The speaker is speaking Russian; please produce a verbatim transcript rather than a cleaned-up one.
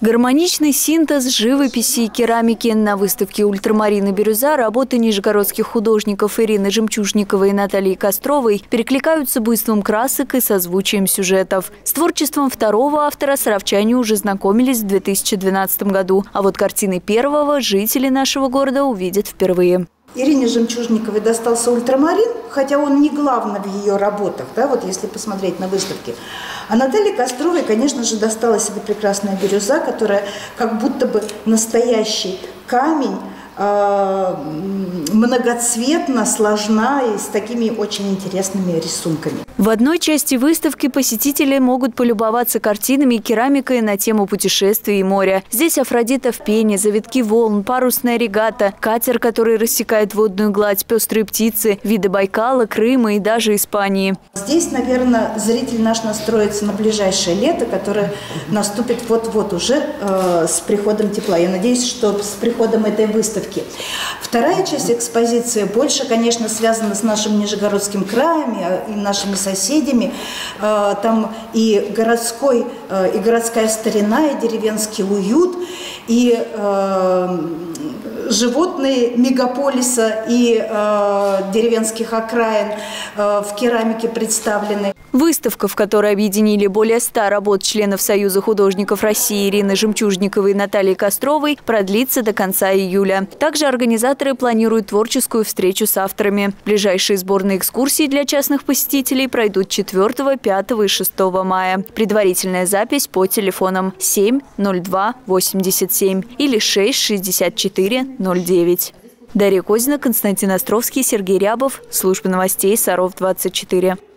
Гармоничный синтез живописи и керамики. На выставке «Ультрамарин и бирюза» работы нижегородских художников Ирины Жемчужниковой и Натальи Костровой перекликаются буйством красок и созвучием сюжетов. С творчеством второго автора саровчане уже знакомились в две тысячи двенадцатом году, а вот картины первого жители нашего города увидят впервые. Ирине Жемчужниковой достался «Ультрамарин», хотя он не главный в ее работах, да, вот если посмотреть на выставке. А Наталье Костровой, конечно же, досталась эта прекрасная бирюза, которая как будто бы настоящий камень, э, многоцветна, сложна и с такими очень интересными рисунками. В одной части выставки посетители могут полюбоваться картинами и керамикой на тему путешествий и моря. Здесь Афродита в пене, завитки волн, парусная регата, катер, который рассекает водную гладь, пестрые птицы, виды Байкала, Крыма и даже Испании. Здесь, наверное, зритель наш настроится на ближайшее лето, которое наступит вот-вот уже э, с приходом тепла. Я надеюсь, что с приходом этой выставки. Вторая часть экспозиции больше, конечно, связана с нашим Нижегородским краем и нашими соседями. Там и городской, и городская старина, и деревенский уют, и э, животные мегаполиса и э, деревенских окраин э, в керамике представлены. Выставка, в которой объединили более ста работ членов Союза художников России Ирины Жемчужниковой и Натальи Костровой, продлится до конца июля. Также организаторы планируют творческую встречу с авторами. Ближайшие сборные экскурсии для частных посетителей пройдут четвёртого, пятого и шестого мая. Предварительная запись по телефонам семь ноль два восемьдесят семь или шесть шестьдесят четыре ноль девять. Дарья Козина, Константин Островский, Сергей Рябов. Служба новостей Саров двадцать четыре.